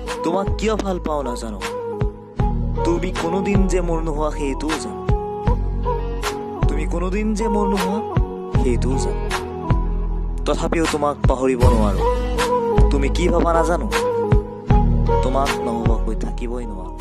তোমাক কিয় ভাল পাওঁ নাজানো, তুমি কোনোদিন যে মোৰ নোহোৱা সেইটোও জানো, তুমি কোনোদিন যে মোৰ নোহোৱা সেইটোও জানো। তথাপিও তোমাক পাহৰিব নোৱাৰো, তুমি কি ভাবা নাজানো, তোমাক নভবাকৈ থাকিবই নোৱাৰো।